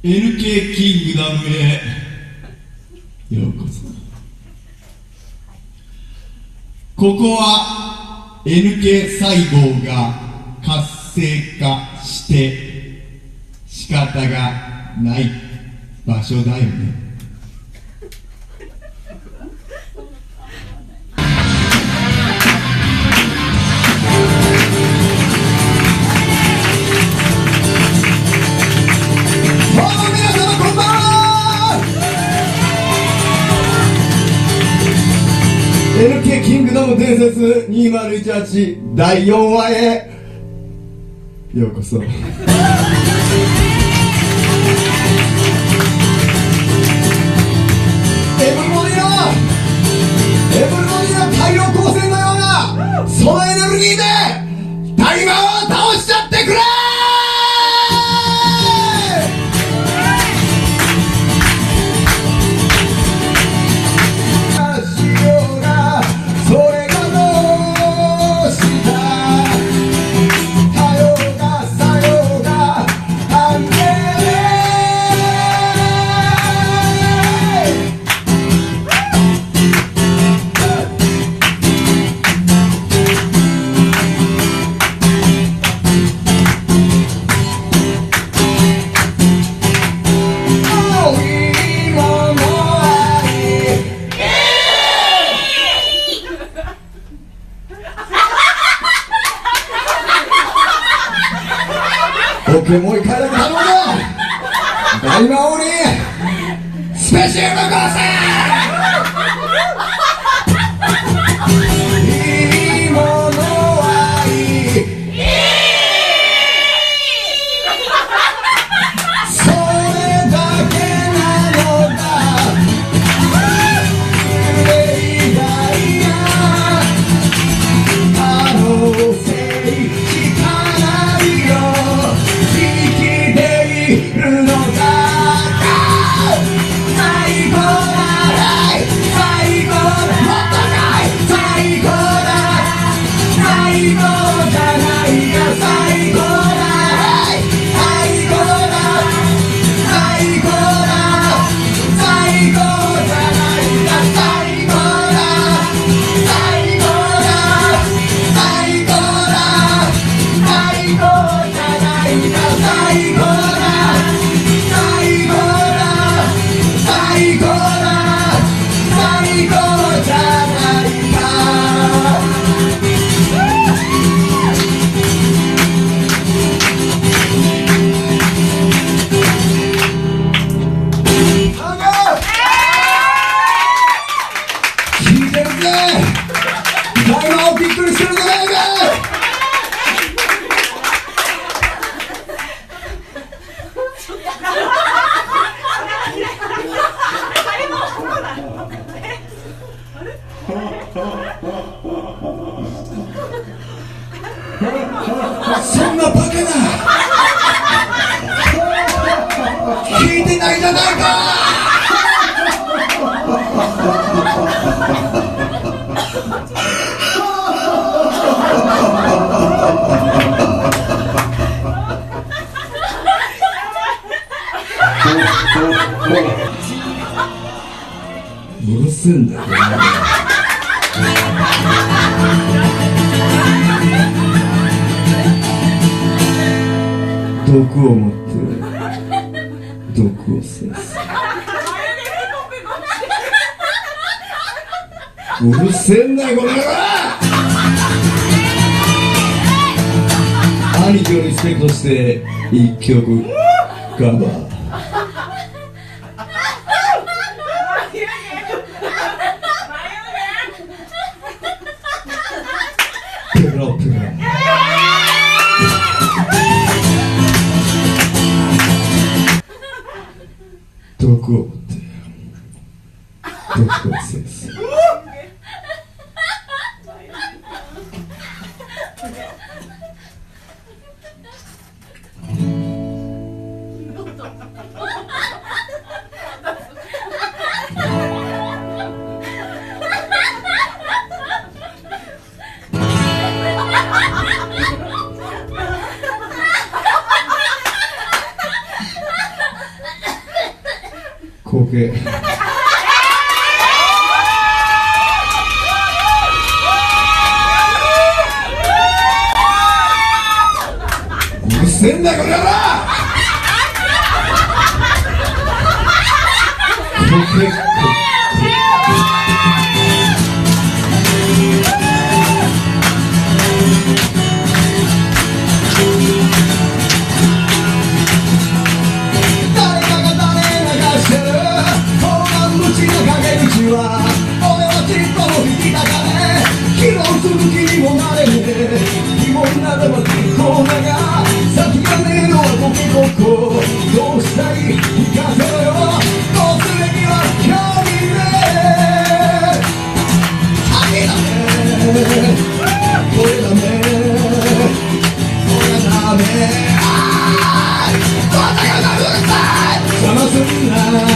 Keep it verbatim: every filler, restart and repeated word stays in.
エヌケー キングダムへようこそ。ここは エヌケー 細胞が活性化して仕方がない場所だよね。エヌケー キングダム伝説にせんじゅうはちだいよんわへようこそ。エブルボディのエブルボディの太陽光線のようなそのエネルギーでタイマーを倒しちゃってくれ。オッケー、もう一回だけ頼むぞ。大魔王にスペシウム合成。いいものはいい。それだけなのだ。偉大な可能性しかないよ。そんなバカな聞いてないじゃないか。うるせえんだよ。毒を持って毒を制す。うるせえんだよこの野郎。兄貴をリスペクトして一曲カバー。ペロペロ毒を持って毒を制す。 コケうるせえんだこれはコケ俺はちっとも引きたかね拾うする気にもなれねえ疑問ならば結構だが先がねえのはコケコッコどうしたい聞かせろよどうすべきは興味ねえ秋だねこれだねこれだねああ私がなるんだ邪魔すんな